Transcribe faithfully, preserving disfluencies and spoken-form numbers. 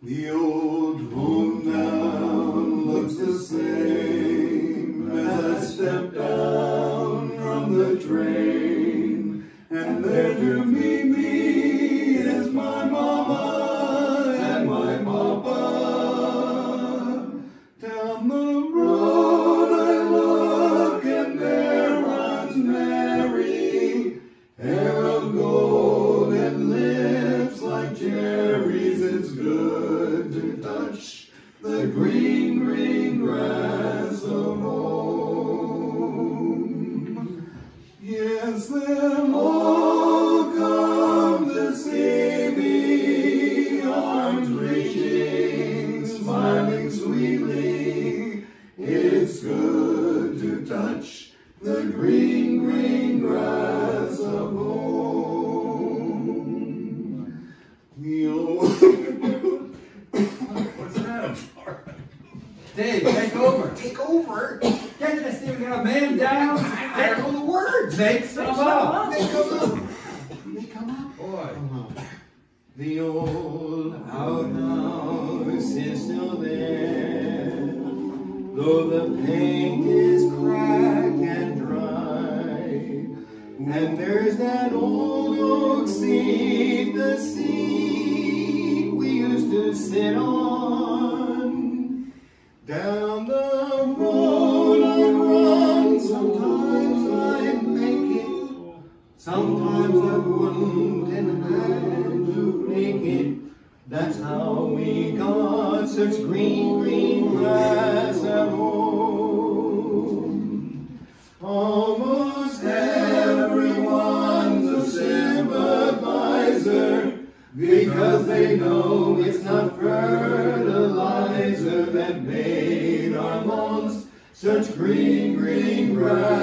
The old hometown looks the same as I step down from the train, and there to meet me is my mama and my papa. Down the road I look and there runs Mary, hair of gold and lips like cherries. It's good to touch the green, green grass of home. Yes, they'll all come to see me, arms reaching, smiling sweetly. It's good to touch the green, green grass of home. The old What's that? I'm sorry. Dave, take over. Take over? Can't you see we got a man down? I don't know the words. Make some up. They come up. They come up. Boy. The old outhouse is still there, though the paint is cracked and dry. And there's that old oak seat, the seat we used to sit on. Down the road I run, sometimes I make it, sometimes I wouldn't, and had to fake it. That's how we got such green, green grass at home. Almost everyone's a sympathizer, because they know it's not fertilizer that made our lawns such green, green grass.